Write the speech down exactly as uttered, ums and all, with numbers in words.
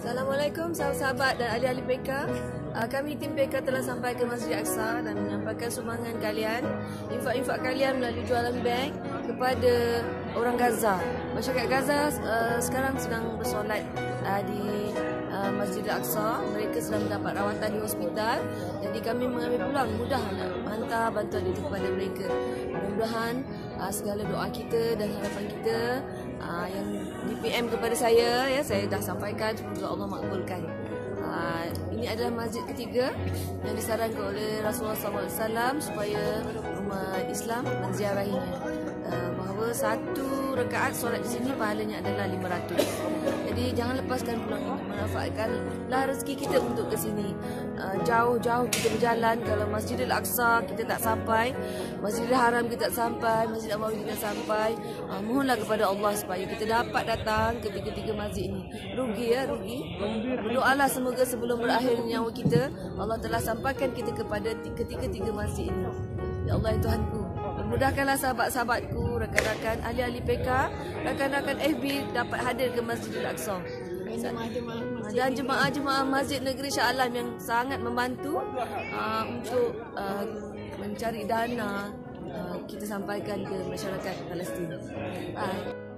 Assalamualaikum sahabat-sahabat dan ahli-ahli P K. Uh, kami tim P K telah sampai ke Masjid Aqsa dan menyampaikan sumbangan kalian, infak-infak kalian melalui jualan bank kepada orang Gaza. Masyarakat Gaza uh, sekarang sedang bersolat uh, di uh, Masjid Aqsa. Mereka sedang mendapat rawatan di hospital. Jadi kami mengambil peluang mudah nak hantar bantuan itu kepada mereka. Mudah-mudahan uh, segala doa kita dan harapan kita uh, yang di P M kepada saya, ya, saya dah sampaikan, semoga Allah makbulkan. Uh, ini adalah masjid ketiga yang disarankan oleh Rasulullah sallallahu alaihi wasallam supaya umat Islam menziarahinya. Uh, bahawa satu rakaat solat di sini pahalanya adalah lima ratus. Jadi jangan lepaskan peluang ini, manfaatkanlah rezeki kita untuk ke sini. Uh, jauh-jauh kita berjalan, kalau Masjidil Aqsa kita tak sampai, Masjidil Haram kita tak sampai, Masjid Nabawi kita sampai, uh, mohonlah kepada Allah supaya kita dapat datang ke tiga-tiga masjid ini. Rugi ya, rugi. Berdoalah semoga sebelum berakhir nyawa kita, Allah telah sampaikan kita kepada ketiga-tiga masjid ini. Ya Allah ya Tuhanku, mudahkanlah sahabat-sahabatku, rakan-rakan ahli-ahli P K, rakan-rakan F B dapat hadir ke Masjidil Aqsa. Dan jemaah-jemaah Masjid Negeri Shah Alam yang sangat membantu uh, untuk uh, mencari dana, uh, kita sampaikan ke masyarakat Palestin. Uh.